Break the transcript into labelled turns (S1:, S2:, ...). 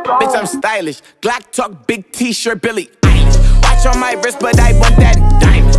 S1: Bitch, I'm stylish. Glock talk, big t-shirt, Billy Eilish. Watch on my wrist, but I want that diamond.